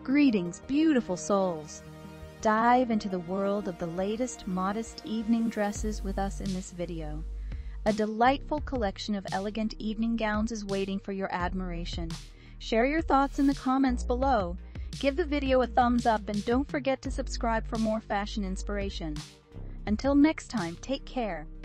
Greetings, beautiful souls! Dive into the world of the latest modest evening dresses with us in this video. A delightful collection of elegant evening gowns is waiting for your admiration. Share your thoughts in the comments below. Give the video a thumbs up and don't forget to subscribe for more fashion inspiration. Until next time, take care.